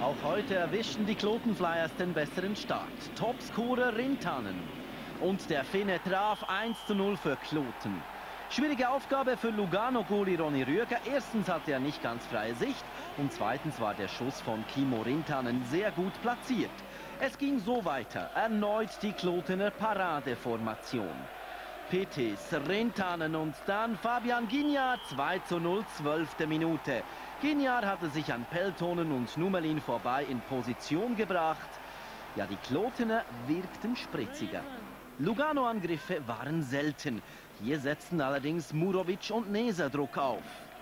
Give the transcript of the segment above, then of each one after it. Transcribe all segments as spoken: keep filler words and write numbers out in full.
Auch heute erwischten die Kloten Flyers den besseren Start. Topscorer Rintanen. Und der Finne traf eins zu null für Kloten. Schwierige Aufgabe für Lugano-Goalie Ronny Rüeger. Erstens hatte er nicht ganz freie Sicht und zweitens war der Schuss von Kimmo Rintanen sehr gut platziert. Es ging so weiter. Erneut die Klotener Paradeformation. Petis, Rintanen und dann Fabian Guignard, zwei zu null, zwölfte Minute. Guignard hatte sich an Peltonen und Numelin vorbei in Position gebracht. Ja, die Klotener wirkten spritziger. Lugano-Angriffe waren selten. Hier setzten allerdings Murovic und Neser Druck auf.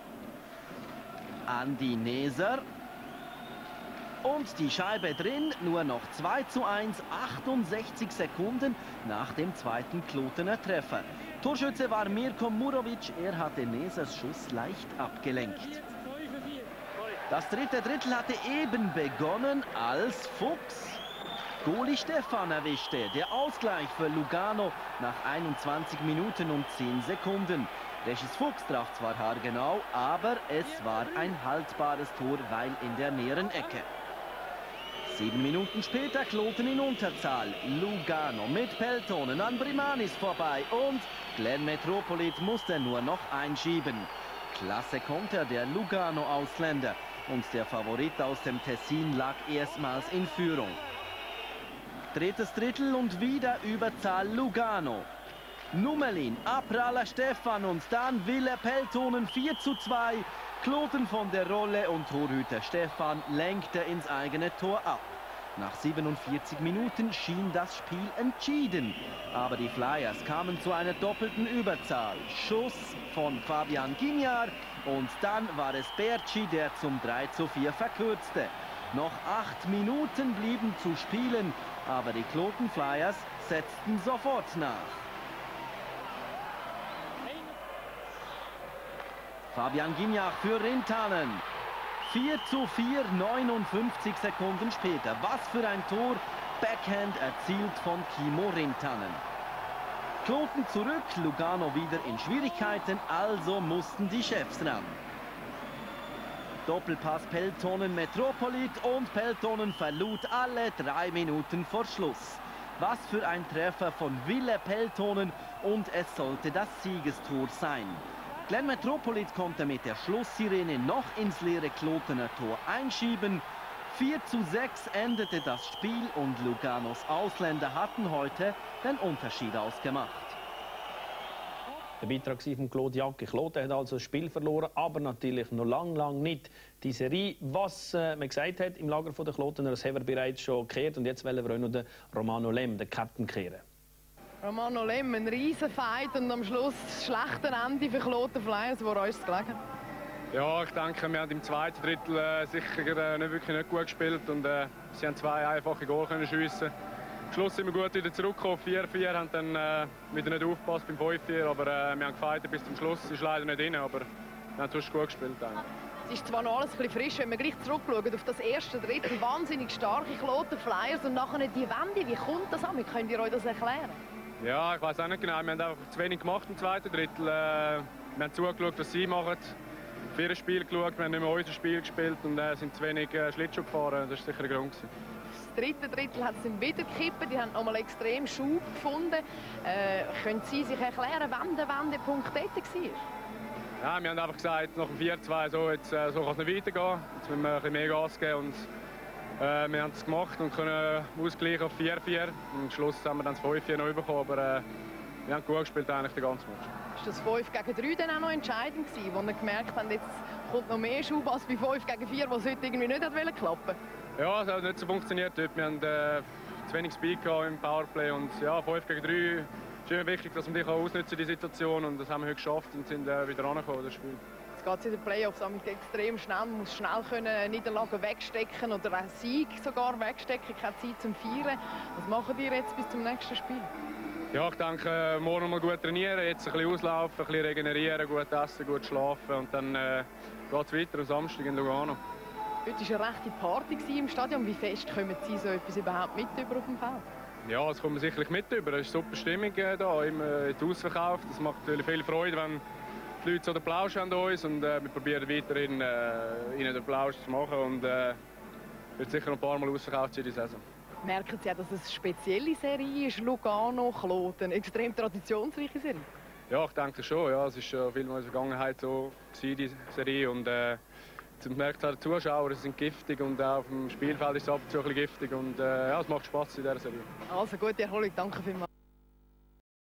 Andi Neser. Und die Scheibe drin, nur noch zwei zu eins, achtundsechzig Sekunden nach dem zweiten Klotener Treffer. Torschütze war Mirko Murovic, er hatte Nesers Schuss leicht abgelenkt. Das dritte Drittel hatte eben begonnen, als Fuchs Goalie Stefan erwischte. Der Ausgleich für Lugano nach einundzwanzig Minuten und zehn Sekunden. Regis Fuchs traf zwar haargenau, aber es war ein haltbares Tor, weil in der näheren Ecke. Sieben Minuten später Kloten in Unterzahl. Lugano mit Peltonen an Brimanis vorbei und Glenn Metropolit musste nur noch einschieben. Klasse Konter der Lugano-Ausländer und der Favorit aus dem Tessin lag erstmals in Führung. Drittes Drittel und wieder Überzahl Lugano. Numelin, Apraller Stefan und dann Wille Peltonen vier zu zwei. Kloten von der Rolle und Torhüter Stefan lenkte ins eigene Tor ab. Nach siebenundvierzig Minuten schien das Spiel entschieden. Aber die Flyers kamen zu einer doppelten Überzahl. Schuss von Fabian Guignard und dann war es Berci, der zum drei zu vier verkürzte. Noch acht Minuten blieben zu spielen, aber die Kloten Flyers setzten sofort nach. Fabian Guignard für Rintanen. vier zu vier, neunundfünfzig Sekunden später. Was für ein Tor, Backhand erzielt von Kimmo Rintanen. Kloten zurück, Lugano wieder in Schwierigkeiten, also mussten die Chefs ran. Doppelpass Peltonen Metropolit und Peltonen verlud alle drei Minuten vor Schluss. Was für ein Treffer von Wille Peltonen und es sollte das Siegestor sein. Glenn Metropolit konnte mit der Schlusssirene noch ins leere Klotener Tor einschieben. vier zu sechs endete das Spiel und Luganos Ausländer hatten heute den Unterschied ausgemacht. Der Beitrag von Claude Jacke. Kloten hat also das Spiel verloren, aber natürlich noch lang, lang nicht die Serie. Was äh, man gesagt hat im Lager der Klotener, das haben wir bereits schon gekehrt und jetzt wollen wir auch noch den Romano Lem, den Captain, kehren. Romano Lem, ein riesen Fight und am Schluss das schlechte Ende für Kloten Flyers. Woran ist es gelegen? Ja, ich denke, wir haben im zweiten Drittel äh, sicher äh, nicht wirklich nicht gut gespielt und äh, sie haben zwei einfache Goal können schiessen. Am Schluss sind wir gut wieder zurückgekommen, vier vier, haben dann äh, wieder nicht aufgepasst beim fünf vier, aber äh, wir haben gefightet bis zum Schluss, ist leider nicht drin, aber wir haben sonst gut gespielt. Eigentlich. Es ist zwar noch alles ein bisschen frisch, wenn wir gleich zurückschauen auf das erste Drittel, wahnsinnig starke Kloten Flyers und nachher die Wende, wie kommt das an? Wie könnt ihr euch das erklären? Ja, ich weiß auch nicht genau, wir haben einfach zu wenig gemacht im zweiten Drittel. Äh, wir haben zugeschaut, was sie machen, für ihr Spiel geschaut, wir haben nicht mehr unser Spiel gespielt und äh, sind zu wenig äh, Schlittschuh gefahren, das war sicher ein Grund. Das dritte Drittel hat es wieder gekippt, die haben nochmal extrem Schub gefunden. Äh, können Sie sich erklären, wann der Wendepunkt dort war? Ja, wir haben einfach gesagt, nach dem vier zwei, so, jetzt, äh, so kann es nicht weitergehen. Jetzt müssen wir ein bisschen mehr Gas geben und äh, wir haben es gemacht und können ausgleichen auf vier vier. Am Schluss haben wir dann das fünf vier noch bekommen, aber äh, wir haben gut gespielt eigentlich den ganzen Match. Ist das fünf gegen drei dann auch noch entscheidend gewesen, wo wir gemerkt haben, jetzt kommt noch mehr Schub als bei fünf gegen vier, was heute irgendwie nicht hat klappen? Ja, es hat nicht so funktioniert dort. Wir haben äh, zu wenig Speed im Powerplay und ja, fünf gegen drei ist immer wichtig, dass man die ausnutzen die Situation und das haben wir heute geschafft und sind äh, wieder rangekommen, das Spiel. Jetzt geht es in den Playoffs extrem schnell, man muss schnell können Niederlagen wegstecken oder einen Sieg sogar wegstecken, keine Zeit zum Feiern. Was machen ihr jetzt bis zum nächsten Spiel? Ja, ich denke, morgen mal gut trainieren, jetzt ein bisschen auslaufen, ein bisschen regenerieren, gut essen, gut schlafen und dann äh, geht es weiter am Samstag in Lugano. Heute war eine rechte Party im Stadion. Wie fest kommen Sie so etwas überhaupt mit über auf dem Feld? Ja, das kommt man sicherlich mit über. Es ist eine super Stimmung hier, immer ausverkauft. Das macht natürlich viel Freude, wenn die Leute so den Plausch haben an uns und äh, wir probieren weiterhin äh, ihnen den Plausch zu machen. Und, äh, wird sicher noch ein paar Mal ausverkauft sein in der Saison. Merken Sie auch, dass es eine spezielle Serie ist, Lugano Kloten, eine extrem traditionsreiche Serie? Ja, ich denke schon. Ja. Es war schon viel in der Vergangenheit so, gewesen, die Serie. Und, äh, man merkt auch, die Zuschauer sind giftig und auch auf dem Spielfeld ist es ab und zu ein bisschen giftig. Und, äh, ja, es macht Spaß in dieser Serie. Also gute Erholung, danke vielmals.